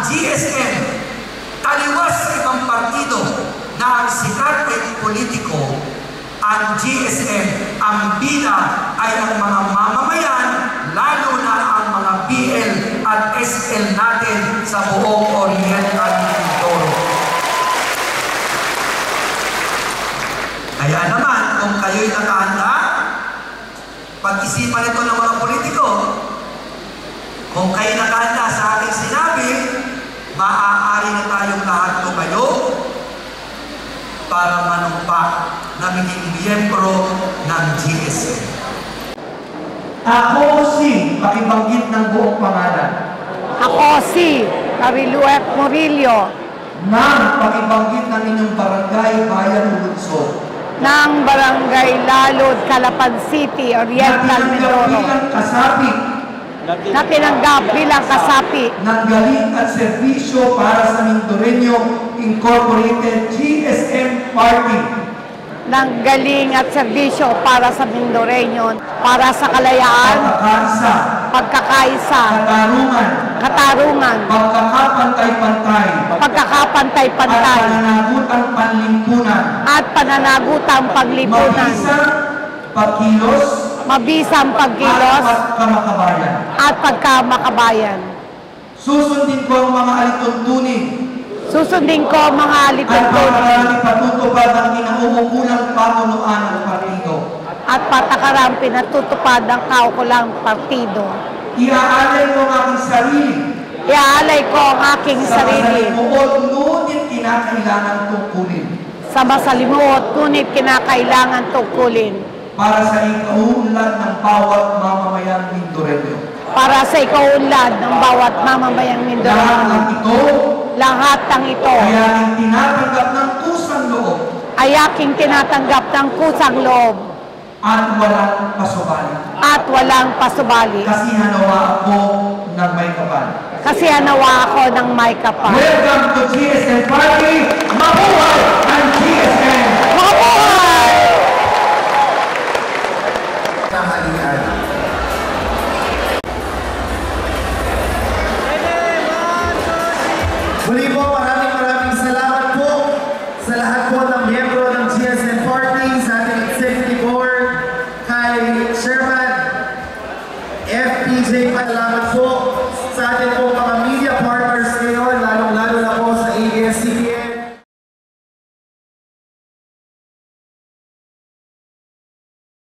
GSM, taliwas sa ibang partido na ang sikat ay politiko, ang GSM, ang bida ay ang mga mamamayan, lalo na ang mga BL at SL natin sa buong Oriental Mindoro. Kaya naman, kung kayo'y nakahanda, pag-isipan ito ng mga politiko, kung kayo nakahanda sa aking sinabi, maaari na tayong lahat tumayo para manumpa na maging miyembro ng GSM. Ako si, pakibanggit ng buong pangalan. Ako si Mariluet Murillo. Ng pakibanggit ng inyong barangay, bayan, lungsod. Ng Barangay Lalod, Calapan City, Oriental Mindoro. Na tinanggap bilang kasapi ng galing at serbisyo para sa Mindoreño Incorporated GSM Party. Ng galing at serbisyo para sa Mindoreño, para sa kalayaan, pagkakaisa, katarungan, pagkakapantay-pantay, at pananagutang paglipunan, mabisang pagkilos, at pagkamakabayan. Susundin ko ang mga alituntunin Susundin ko mga alituntunin at patutupad ang kinauukulang pamunuan ng partido. At patakaran pinatutupad ang kaukulang partido. Iaalay ko ang aking sarili. Iaalay ko ang aking sarili. Sa masalimuot, ngunit kinakailangan tungkulin. Sa masalimuot, ngunit kinakailangan tungkulin. Para sa ikaunlad ng bawat mamamayang Mindoreño. Para sa ikaunlad ng bawat mamamayang Mindoreño. Lahat ng ito ay aking tinatanggap ng kusang loob. Ay aking tinatanggap ng kusang loob. At walang pasubali. At walang pasubali. Kasi hanawa ako ng may kapal. Kasi hanawa ako ng may kapal. Welcome to GSM Party! Mabuhay ang GSM! Mabuhay! Tanghalian. Muli po, maraming salamat po sa lahat po ng miyembro ng GSM Party, sa ating Executive Board, kay Chairman FPJ, salamat po sa ating po